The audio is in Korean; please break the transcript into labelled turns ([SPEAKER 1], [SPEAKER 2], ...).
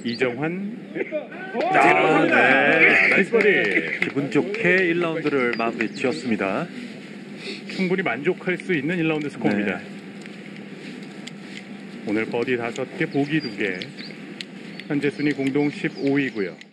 [SPEAKER 1] 이정환.
[SPEAKER 2] 네.
[SPEAKER 1] 나이스 버디.
[SPEAKER 2] 기분 좋게 1라운드를 마무리 지었습니다.
[SPEAKER 1] 충분히 만족할 수 있는 1라운드 스코어입니다.
[SPEAKER 2] 네.
[SPEAKER 1] 오늘 버디 5개, 보기 2개. 현재 순위 공동 15위고요.